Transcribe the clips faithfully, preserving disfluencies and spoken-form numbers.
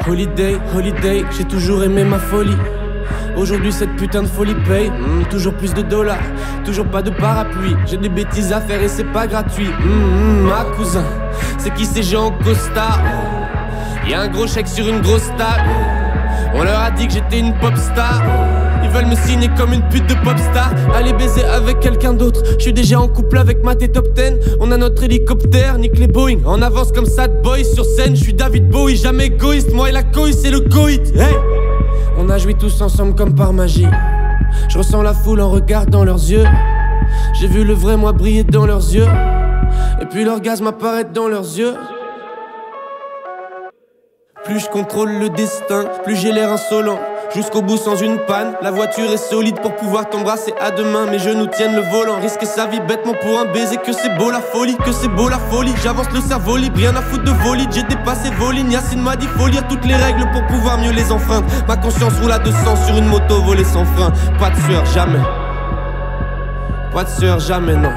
Holiday, holiday, j'ai toujours aimé ma folie. Aujourd'hui cette putain de folie paye, mmh, toujours plus de dollars, toujours pas de parapluie. J'ai des bêtises à faire et c'est pas gratuit. Mmh, ma cousin, c'est qui ces gens au costard? Y'a un gros chèque sur une grosse table. On leur a dit que j'étais une pop star. Ils veulent me signer comme une pute de pop star. Aller baiser avec quelqu'un d'autre. Je suis déjà en couple avec Matt et Top Ten. On a notre hélicoptère, nique les Boeing. En avance comme Sad Boy sur scène. Je suis David Bowie, jamais égoïste. Moi et la couille c'est le coït. Hey, on a joui tous ensemble comme par magie. Je ressens la foule en regardant leurs yeux. J'ai vu le vrai moi briller dans leurs yeux. Et puis l'orgasme apparaître dans leurs yeux. Plus je contrôle le destin, plus j'ai l'air insolent. Jusqu'au bout sans une panne, la voiture est solide pour pouvoir t'embrasser à deux mains. Mes genoux tiennent le volant, risquer sa vie bêtement pour un baiser. Que c'est beau la folie, que c'est beau la folie. J'avance le cerveau libre, rien à foutre de volide. J'ai dépassé vos lignes, Yacine m'a dit faut lire toutes les règles pour pouvoir mieux les enfreindre. Ma conscience roule à deux cents sur une moto volée sans frein. Pas de sueur, jamais. Pas de sueur, jamais, non.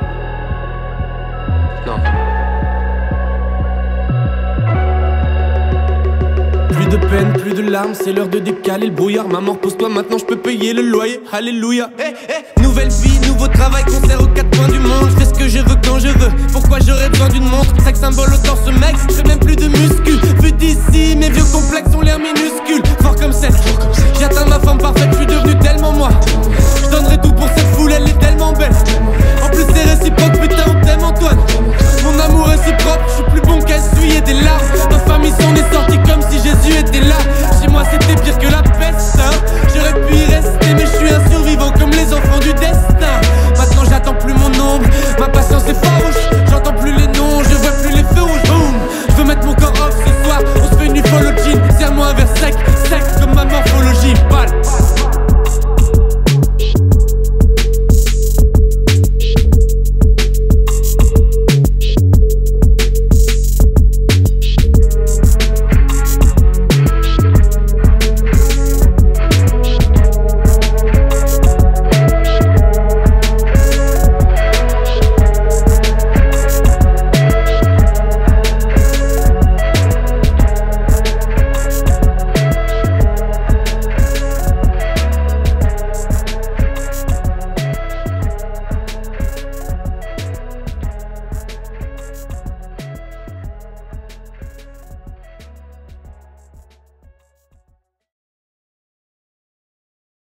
Non. Plus de peine, plus de larmes, c'est l'heure de décaler le brouillard. Maman pose-toi maintenant, je peux payer le loyer. Alléluia. Hey, hey. Nouvelle vie, nouveau travail, concert aux quatre coins du monde. Je fais ce que je veux quand je veux. Pourquoi j'aurais besoin d'une montre? Sex symbole au torse, mec, j'ai même plus de muscles. Vu d'ici, mes vieux complexes ont l'air minuscules. Fort comme celle, j'atteins ma forme parfaite, je suis devenu tellement